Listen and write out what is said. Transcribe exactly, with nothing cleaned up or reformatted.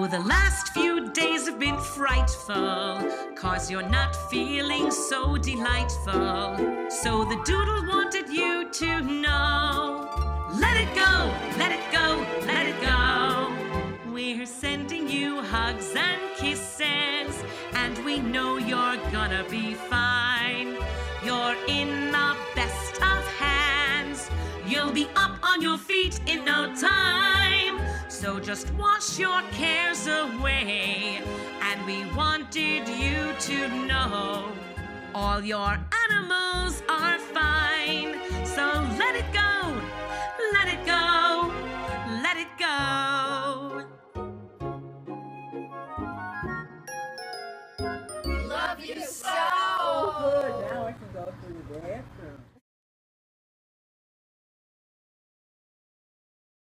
know the last few days have been frightful, 'cause you're not feeling so delightful. So the doodle wanted you to know. Let it go, let it go, let it go. We're sending you hugs and kisses, and we know you're gonna be fine. You're in the best of hands. You'll be up on your feet in no time. So just wash your cares away. And we wanted you to know all your animals are fine. So